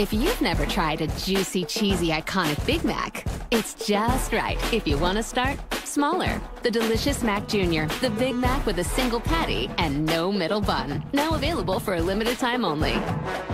If you've never tried a juicy, cheesy, iconic Big Mac, it's just right if you want to start smaller. The delicious Mac Jr., the Big Mac with a single patty and no middle bun. Now available for a limited time only.